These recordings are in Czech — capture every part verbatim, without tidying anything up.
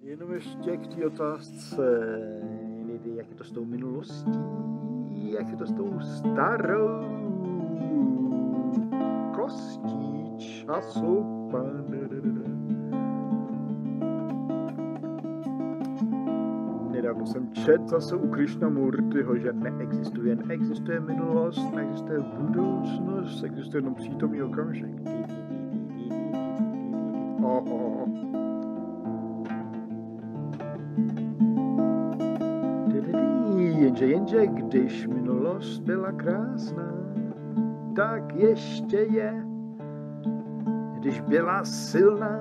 Jenom ještě k té otázce, jak je to s tou minulostí, jak je to s tou starou kostí času. Nedávno jsem četl zase u Krishnamurtyho, že neexistuje, neexistuje minulost, neexistuje budoucnost, existuje jenom přítomný okamžik. Oh, oh, oh. Jenže, jenže, když minulost byla krásná, tak ještě je, když byla silná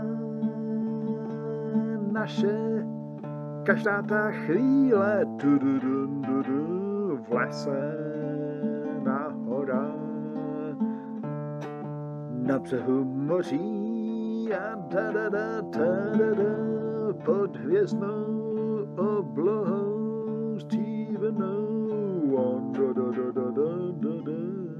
naše každá ta chvíle du, du, du, du, du, v lese, na horách, na břehu moří a da, da, da, da, da, da, pod hvězdnou oblohou Stevenou. Da, da, da, da, da, da, da.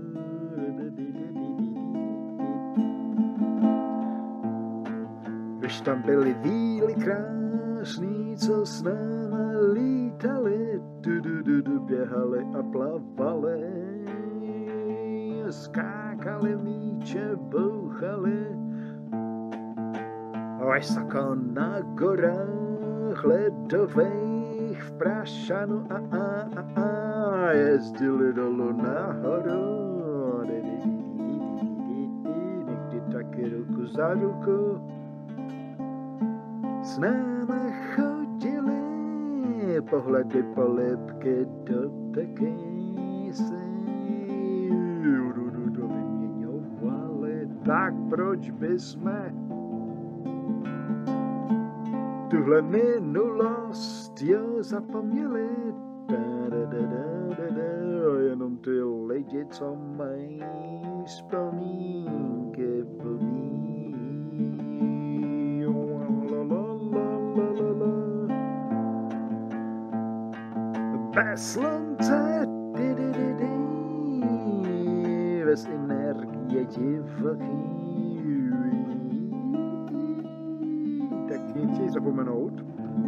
Když tam byli víly krásný, co s náma lítali, du, du, du, du, běhali a plavali, skákali míče, bouchali, vysoko na gorách ledových v Prašanu a, a, a, a jezdili dolů nahoru, někdy taky ruku za ruku s náma chodili, pohledy, polibky, doteky se vyměňovali, tak proč bychom tuhle minulost jo zapomněli? Da, da, da, da, da, da. Jenom ty lidi, co mají vzpomínky blbý. Bez slunce, di, di, di, di, bez energie divoký. Tak nic zapomenout.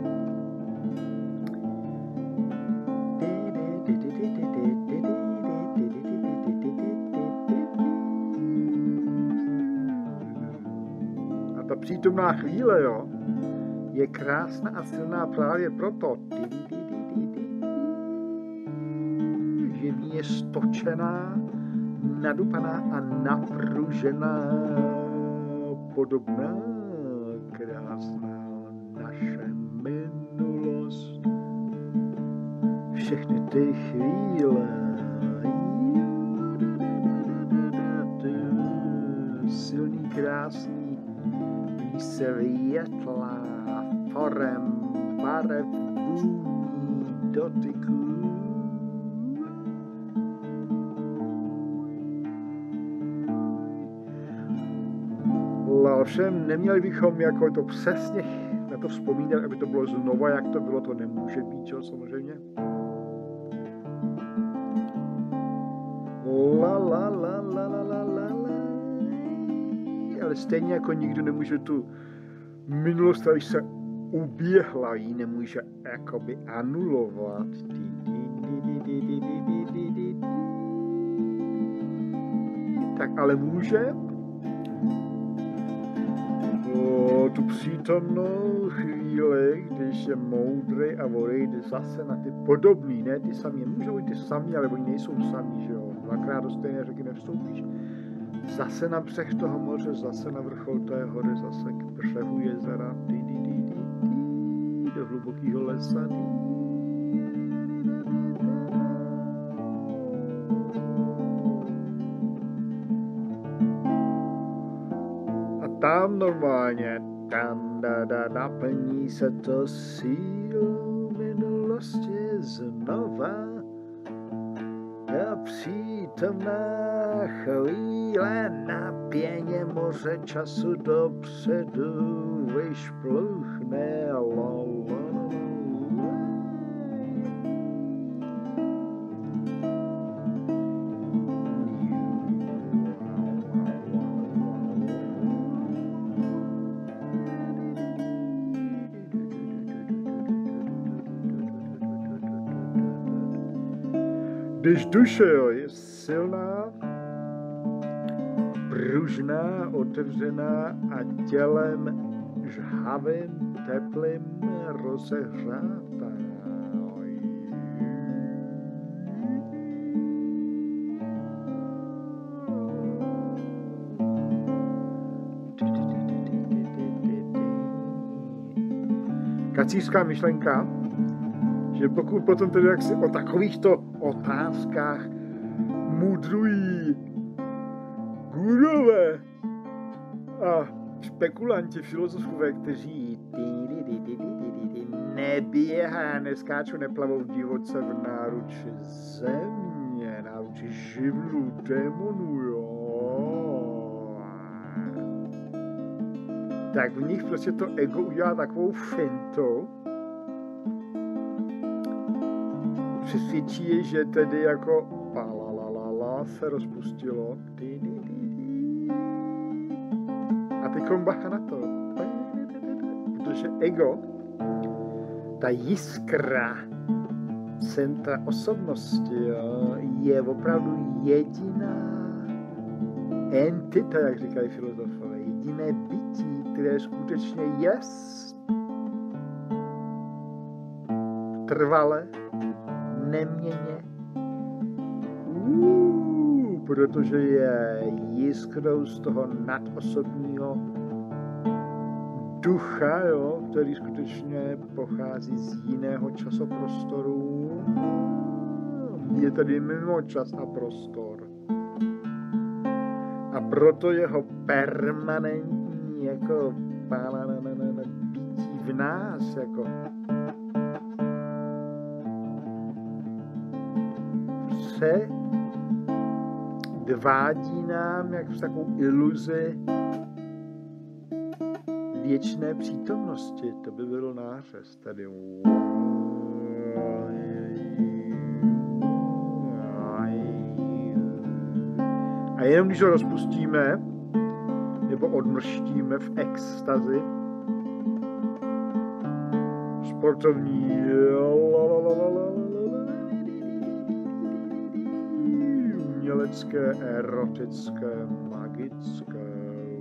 A ta přítomná chvíle, jo, je krásná a silná právě proto, že v ní je stočená, nadupaná a napružená, podobná, krásná naše minulost. Všechny ty chvíle, silný, krásný, světlá, forem, barev, vůní, dotyků. Ovšem neměli bychom jako to přesně na to vzpomínat, aby to bylo znova, jak to bylo, to nemůže být, čo, samozřejmě. La, la, la, la, la, la, la, la. Ale stejně jako nikdo nemůže tu minulost, když se uběhla, ji nemůže jakoby anulovat. Tak ale může o tu přítomnou chvíli, když je moudrý a odejde zase na ty podobný, ne ty samý, můžou být ty samý, ale oni nejsou samý, že jo, dvakrát do stejné řeky nevstoupíš. Zase na břeh toho moře, zase na vrchol té hory, zase k břehu jezera, di, di, di, di, di, do hlubokého lesa, di. Tam normálně, tam da, da, naplní se to sílou minulosti znova a přítomná chvíle na pěně moře času dopředu vyšpluchne la, la, la. Když duše jo, je silná, pružná, otevřená a tělem žhavým, teplým, rozehřátá. Kacířská myšlenka, že pokud potom tedy jak si o takovýchto otázkách mudrují gurové a špekulanti, filozofové, kteří neběhá, neskáčou, neplavou divoce v náruči země, náruči živlů, démonů, jo. Tak v nich prostě to ego udělá takovou fintu, přesvědčí je, že tedy jako palalalala se rozpustilo. A teď bacha na to. Protože ego, ta jiskra centra osobnosti, jo, je opravdu jediná entita, jak říkají filozofové, jediné bytí, které skutečně je trvale, neměnně, uh, protože je jiskrou z toho nadosobního ducha, jo, který skutečně pochází z jiného časoprostoru. Je tady mimo čas a prostor. A proto jeho permanentní jako bytí v nás, jako se dvádí nám jak v takovou iluzi věčné přítomnosti. To by byl nářez tady. A jenom když ho rozpustíme, nebo odmrštíme v extazi, sportovní umělecké, erotické, magické,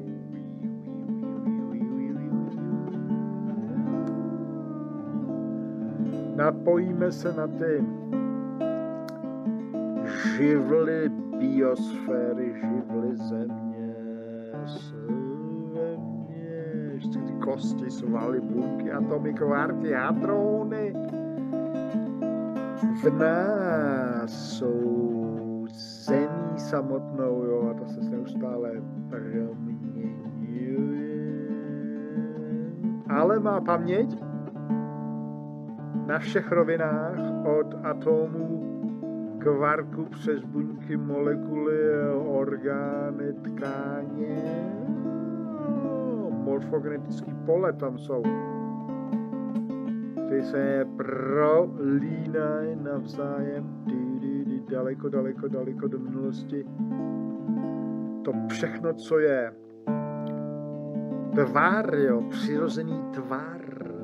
napojíme se na ty živly biosféry, živly země, země, ještě ty kosti, svaly, buňky, atomy, kvárky, hadrony. V nás jsou zemí samotnou, jo, a ta se neustále proměňuje. Ale má paměť na všech rovinách, od atomů, kvarku přes buňky, molekuly, orgány, tkáně, morfogenetický pole tam jsou, ty se prolínají navzájem, daleko, daleko, daleko do minulosti. To všechno, co je tvar, jo, přirozený tvar,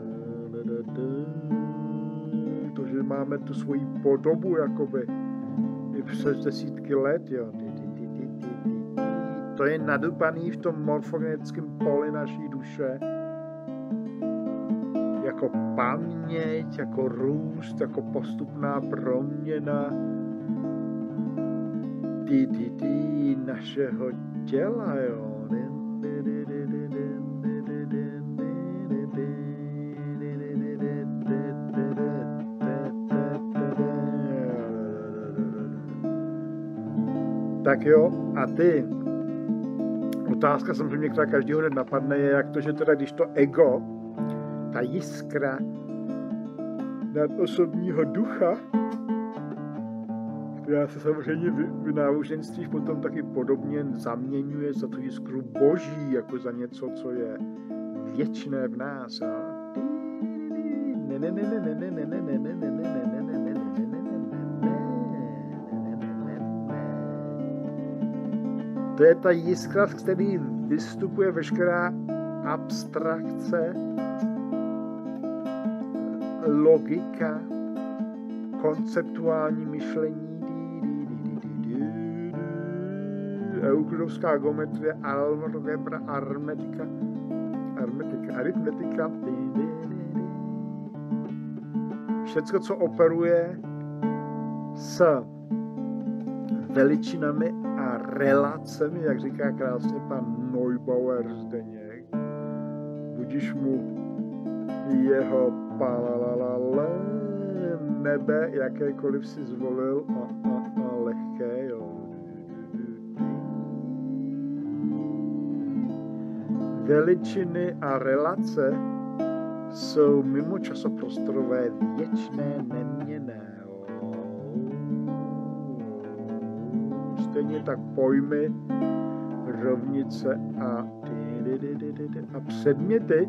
to, že máme tu svoji podobu, jakoby, i přes desítky let, jo. To je nadupaný v tom morfogenetickém poli naší duše, jako paměť, jako růst, jako postupná proměna ty, ty, ty našeho těla, jo. Tak jo, a ty, otázka samozřejmě, která každýho hned napadne, je jak to, že teda když to ego, ta jiskra nadosobního ducha, která se samozřejmě v, v náboženstvích potom taky podobně zaměňuje za tu jiskru boží, jako za něco, co je věčné v nás. Ne, ne, ne, ne, ne, ne, ne, ne, ne, ne, ne, ne, ne, ne, ne. To je ta jiskra, z který vystupuje veškerá abstrakce, logika, konceptuální myšlení, euklidovská geometrie, algebra, arithmetika, arithmetika, aritmetika, všecko, co operuje s veličinami a relacemi, jak říká krásně pan Neubauer Zdeněk, budíš mu jeho palalala nebe, jakékoliv si zvolil, a, a, a lehké, jo. Veličiny a relace jsou mimo časoprostorové, věčné, neměnné. Stejně tak pojmy, rovnice a, a předměty,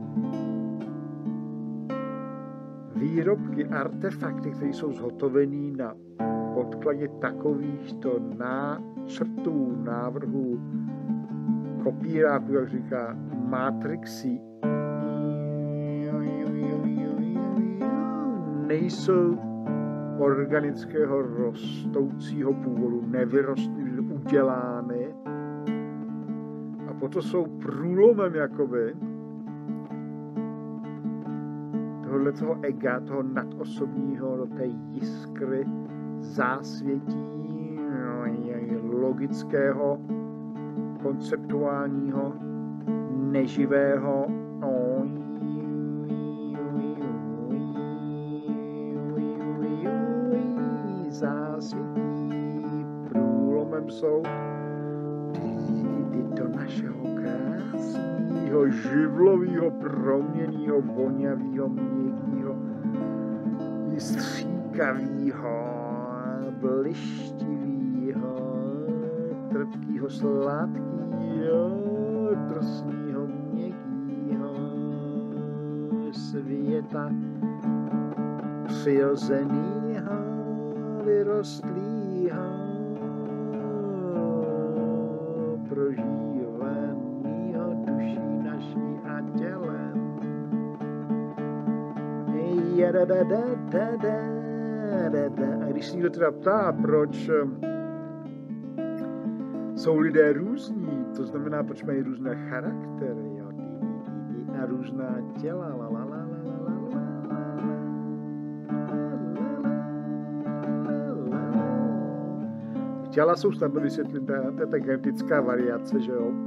výrobky, artefakty, které jsou zhotovený na podkladě takovýchto náčrtů, návrhů, kopíráků, jak říká, matrixy, nejsou organického rostoucího původu, nevyrostly, udělány a proto jsou průlomem jakoby tohoto ega, toho nadosobního do té jiskry zásvětí logického, konceptuálního, neživého zásvětí. Průlomem jsou do našeho krásného, živlového, proměnného, vonavého, měkkého, stříkavého, blištivého, trpkého, sladkého, drsného, měkkého světa, přirozenýho, vyrostlýho, prožívanýho duší naší a tělem. A když se někdo teda ptá, proč jsou lidé různí, to znamená, proč mají různé charaktery, jo, a různá těla, la, la, la, la, la, těla jsou snadno vysvětlitelné, to je ta genetická variace, že jo.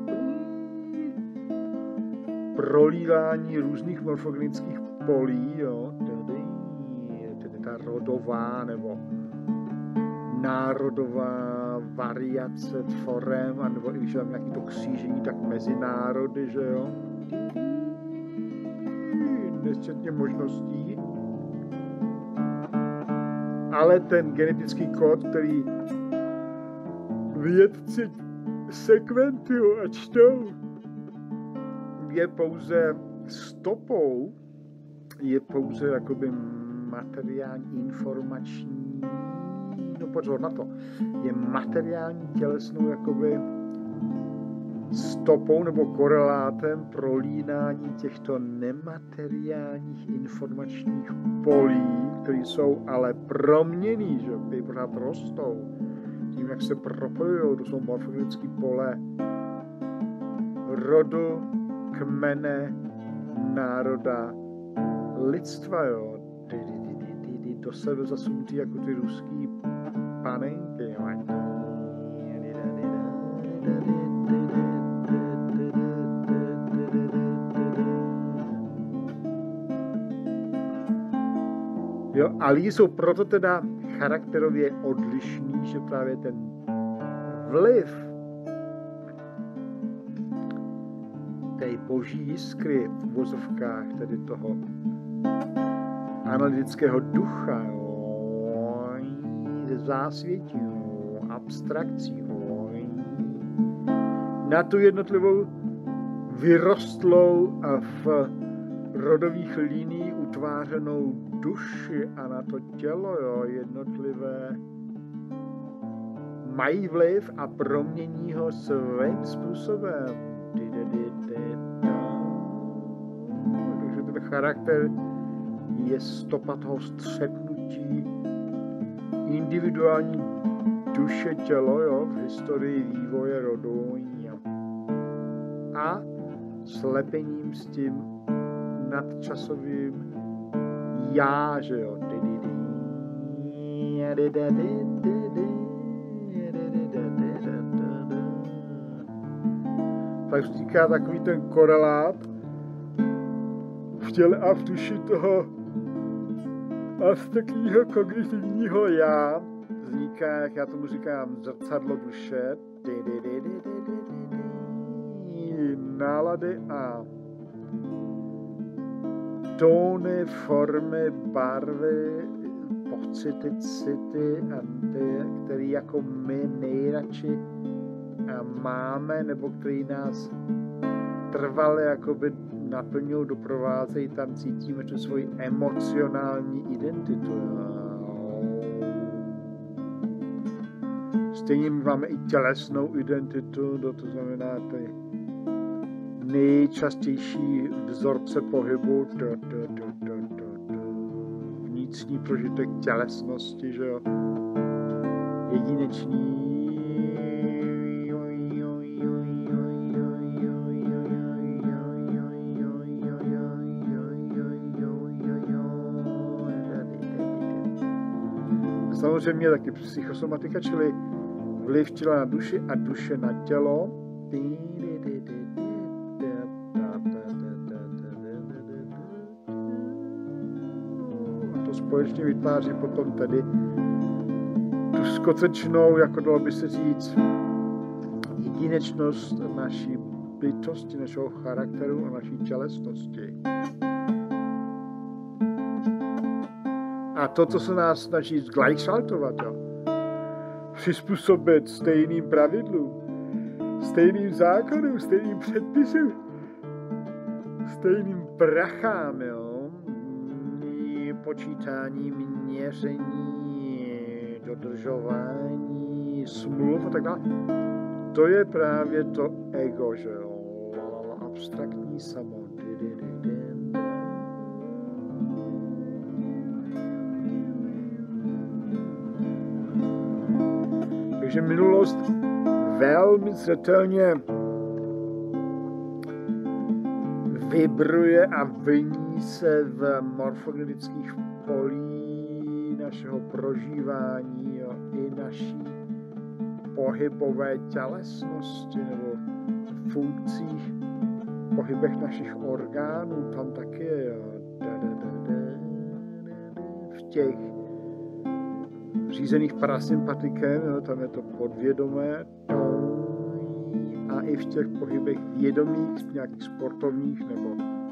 Prolívání různých morfogenických polí, jo, tedy, tedy ta rodová nebo národová variace forem, anebo i když tam nějaký to křížení, tak mezi národy, že jo. Nesčetně možností. Ale ten genetický kód, který vědci sekventují a čtou, je pouze stopou, je pouze jakoby materiální, informační, no pozor na to, je materiální tělesnou jakoby stopou nebo korelátem prolínání těchto nemateriálních informačních polí, které jsou ale proměnný, že ty pořád rostou. Tím, jak se propojují, to jsou morfogenické pole rodu, kmene, národa, lidstva, jo. Ty, ty, ty, ty, ty do sebe zasunutý jako ty ruský panenky, jo. Jo, a lidi jsou proto teda charakterově odlišný, že právě ten vliv té boží jiskry v vozovkách, tedy toho analytického ducha, jo, zásvětí, jo, abstrakcí, jo, na tu jednotlivou vyrostlou a v rodových linií utvářenou duši a na to tělo, jo, jednotlivé mají vliv a promění ho svým způsobem. Takže ten charakter je stopa toho střetnutí individuální duše, tělo, jo, v historii vývoje rodu a slepením s tím nadčasovým já, že jo. Tak vzniká takový ten korelát v těle a v duši toho aztekního kognitivního já. Vzniká, jak já tomu říkám, zrcadlo duše, nálady a tóny, formy, barvy, pocity, city, a ty, který jako my nejradši máme, nebo který nás trvale jakoby naplňují, doprovázejí, tam cítíme tu svoji emocionální identitu. Stejně máme i tělesnou identitu, to znamená ty nejčastější vzorce pohybu, vnitřní prožitek tělesnosti, že jo, jedinečný. Samozřejmě taky psychosomatika, čili vliv těla na duši a duše na tělo. A to společně vytváří potom tedy tu skutečnou, jako dalo by se říct, jedinečnost naší bytosti, našeho charakteru a naší tělesnosti. A to, co se nás snaží zglajšaltovat, jo, přizpůsobit stejným pravidlům, stejným zákonům, stejným předpisům, stejným prachám, jo, počítání, měření, dodržování, smluv a tak dále. To je právě to ego, že jo, abstraktní samo. Takže minulost velmi zřetelně vibruje a vlní se v morfogenetických polí našeho prožívání, jo, i naší pohybové tělesnosti nebo funkcích, pohybech našich orgánů, tam taky je, jo, v těch řízených parasympatikem, jo, tam je to podvědomé, a i v těch pohybech vědomých, nějakých sportovních nebo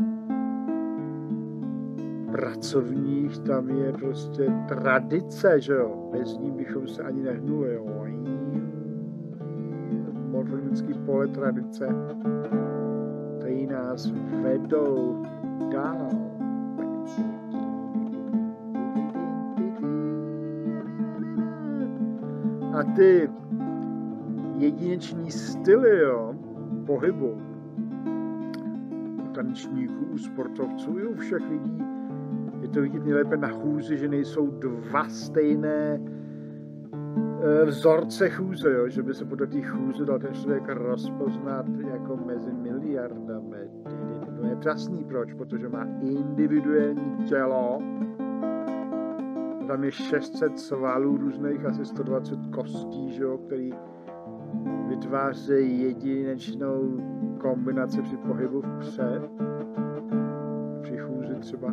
pracovních, tam je prostě tradice, že jo, bez ní bychom se ani nehnuli, jo. Morfogenické pole tradice, které nás vedou dál. A ty jedineční styly, jo, pohybu u tanečníků, u sportovců, i u všech lidí, je to vidět nejlépe na chůzi, že nejsou dva stejné vzorce chůze, jo, že by se podle té chůze dal ten člověk rozpoznat jako mezi miliardami. To je trasný, proč? Protože má individuální tělo, tam je šest set svalů různých, asi sto dvacet kostí, že jo, který vytvářejí jedinečnou kombinaci při pohybu vpřed, při chůzi třeba.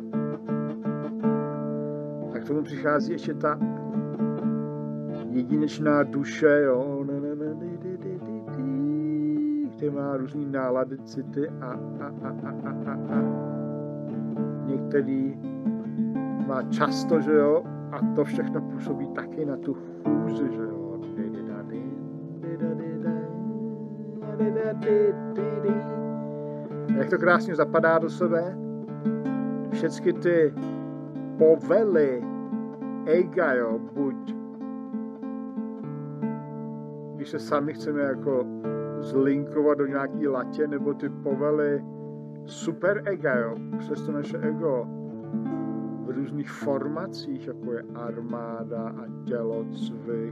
Tak k tomu přichází ještě ta jedinečná duše, jo, která má různý nálady, city a, a, a, a, a, a, a. Některý má často, že jo, a to všechno působí taky na tu chůzi, že jo. Jak to krásně zapadá do sebe, všechny ty povely ega, jo, buď když se sami chceme jako zlinkovat do nějaký latě, nebo ty povely super ega, jo, přesto naše ego v různých různých formacích, jako je armáda a tělocvik.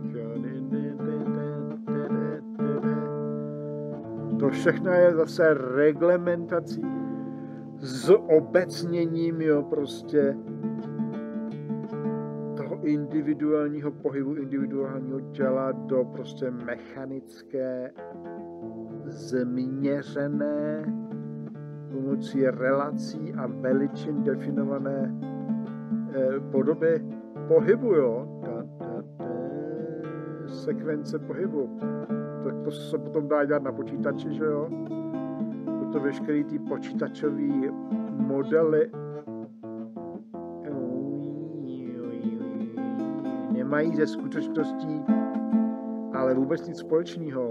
To všechno je zase reglementací s obecněním, jo, prostě toho individuálního pohybu, individuálního těla do prostě mechanické, změřené pomocí relací a veličin definované eh, podoby pohybu, jo. Ta, ta, ta, sekvence pohybu. Tak to se potom dá dělat na počítači, že jo. Proto veškerý ty počítačové modely nemají ze skutečností ale vůbec nic společného.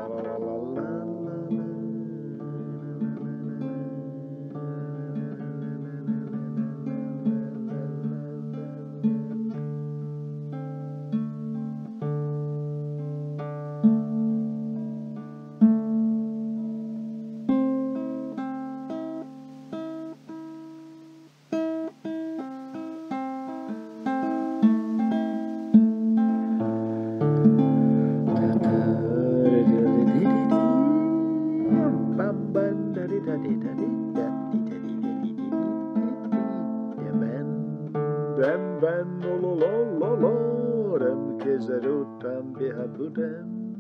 Dem ben lo lo lo lo lo dem kezeru tam běhat budem.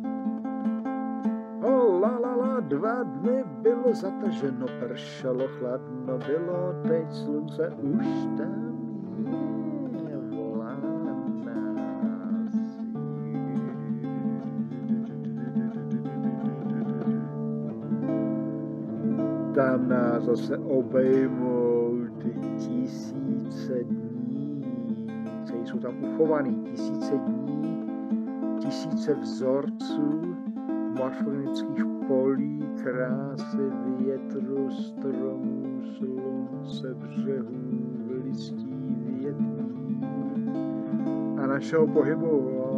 Oh la la la, dva dny bylo zataženo, pršelo, chladno bylo, teď slunce už tam je, volá nás. Tam nás zase obejmou ty tisíce dní, které jsou tam uchovaný, tisíce dní, tisíce vzorců, morfogenických polí, krásy, větru, stromů, slunce, břehů, listí, větví a našeho pohybu.